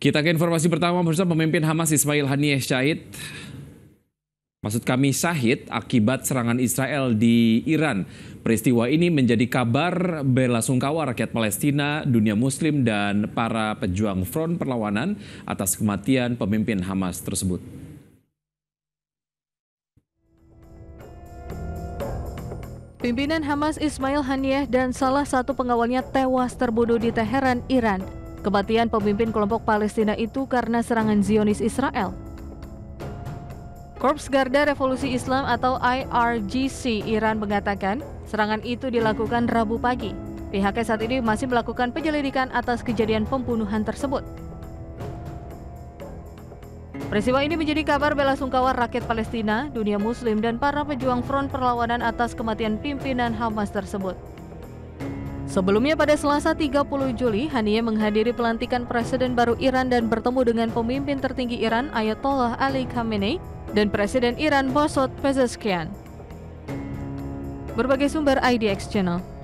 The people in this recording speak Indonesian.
Kita ke informasi pertama bersama pemimpin Hamas Ismail Haniyeh syahid akibat serangan Israel di Iran. Peristiwa ini menjadi kabar belasungkawa rakyat Palestina, dunia Muslim, dan para pejuang front perlawanan atas kematian pemimpin Hamas tersebut. Pimpinan Hamas Ismail Haniyeh dan salah satu pengawalnya tewas terbunuh di Teheran, Iran. Kematian pemimpin kelompok Palestina itu karena serangan Zionis Israel. Korps Garda Revolusi Islam atau IRGC Iran mengatakan serangan itu dilakukan Rabu pagi. Pihaknya saat ini masih melakukan penyelidikan atas kejadian pembunuhan tersebut. Peristiwa ini menjadi kabar belasungkawa rakyat Palestina, dunia Muslim, dan para pejuang front perlawanan atas kematian pimpinan Hamas tersebut. Sebelumnya pada Selasa 30 Juli, Haniyeh menghadiri pelantikan Presiden baru Iran dan bertemu dengan pemimpin tertinggi Iran Ayatollah Ali Khamenei dan Presiden Iran Massoud Pezeshkian. Berbagai sumber IDX Channel.